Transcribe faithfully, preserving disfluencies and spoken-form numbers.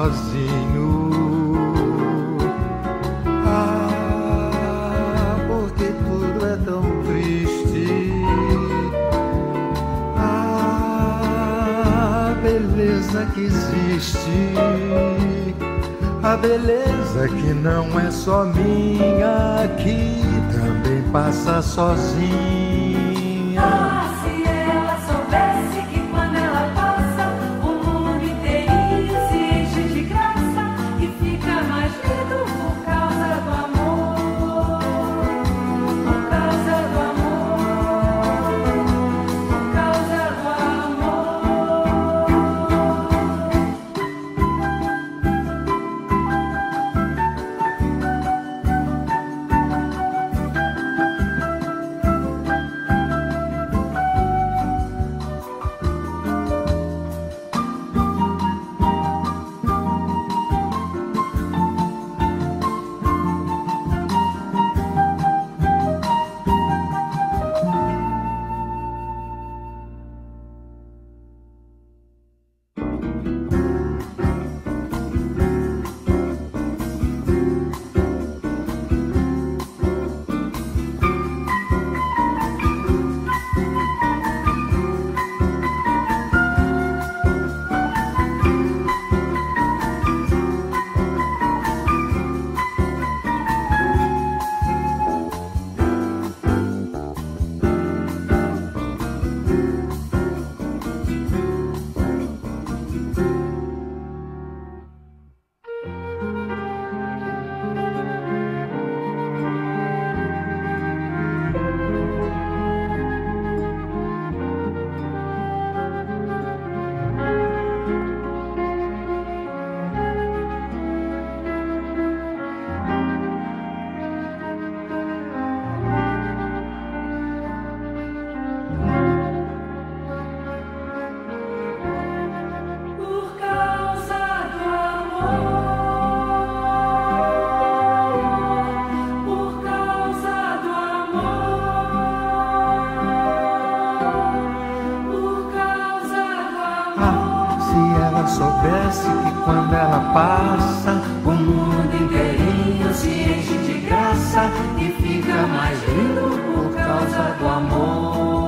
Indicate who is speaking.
Speaker 1: sozinho. Ah, porque tudo é tão triste. Ah, a beleza que existe, a beleza que não é só minha, que também passa sozinha.
Speaker 2: Ah, se ela soubesse que quando ela passa, o mundo inteirinho se enche de graça e fica mais lindo por causa do amor, por causa do amor, por causa do
Speaker 1: Soubesse que quando ela passa, o mundo inteirinho se enche de graça e fica mais lindo por causa do amor.